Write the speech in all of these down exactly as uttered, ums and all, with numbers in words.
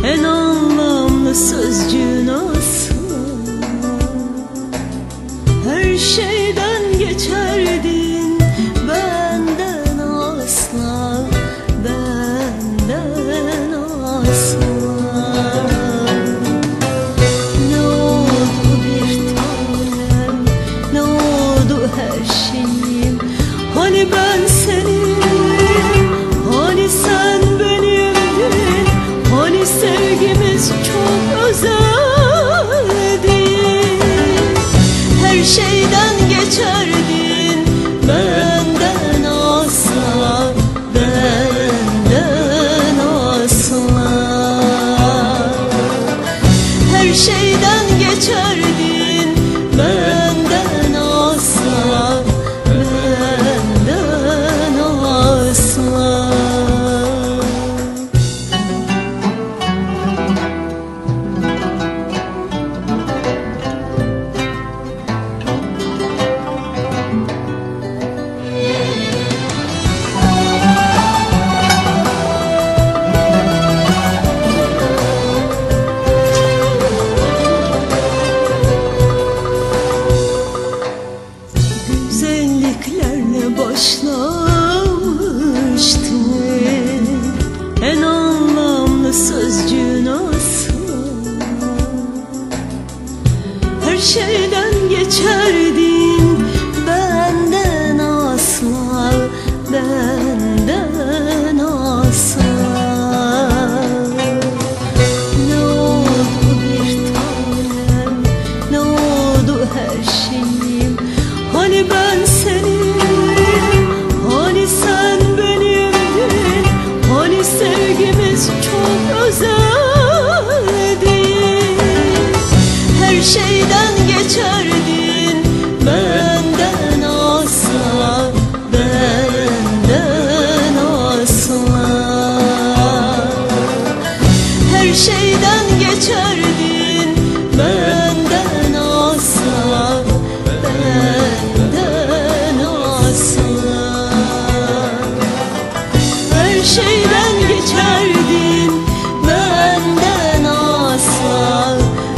en anlamlı sözcüğün asla. Her şeyden geçerdin benden asla, benden asla. Ne oldu bir tanem, ne oldu her şeyim? Hani ben senin, hani sen benimdin, hani sevgimiz çok özeldi. Her şeyden geçerdin benden asla, benden asla. Her şeyden geçerdin benden asla, benden asla. Güzelliklerle başlamıştı en anlamlı sözcüğün asla. Her şeyden geçerdin benden asla, benden asla. Ne oldu bir tanem, ne oldu her şeyim? Hani ben senin, hani sen benimdin, hani sevgimiz çok özeldi. Her şeyden geçerdin benden asla, benden asla. Her şeyden geçerdin benden asla, benden asla. Her şeyden geçerdin benden asla,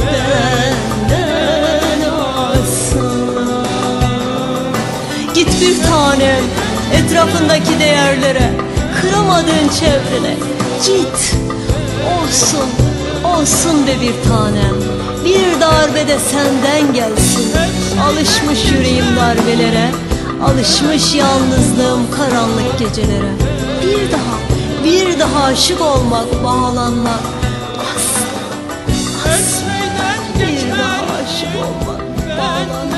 benden asla. Git bir tanem etrafındaki değerlere, kıramadığın çevrene. Git, olsun, olsun be bir tanem. Bir darbe de senden gelsin. Alışmış yüreğim darbelere, alışmış yalnızlığım karanlık gecelere. Bir daha, bir daha aşık olmak, bağlanmak asla, asla. Bir daha aşık olmak, bağlanmak.